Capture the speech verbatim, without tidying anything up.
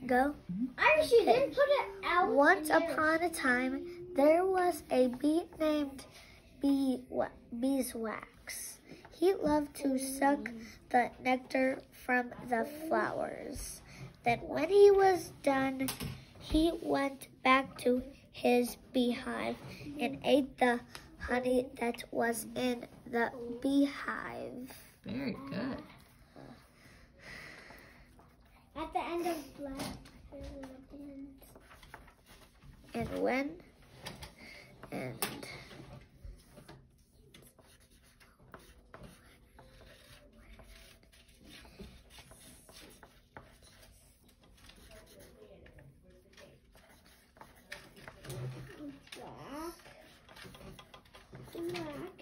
Go. I wish you didn't put it out. Once upon a time, there was a bee named Bee Beeswax. He loved to suck the nectar from the flowers. Then when he was done, he went back to his beehive and ate the honey that was in the beehive. Very good. At the end of black. And when and Black. Black.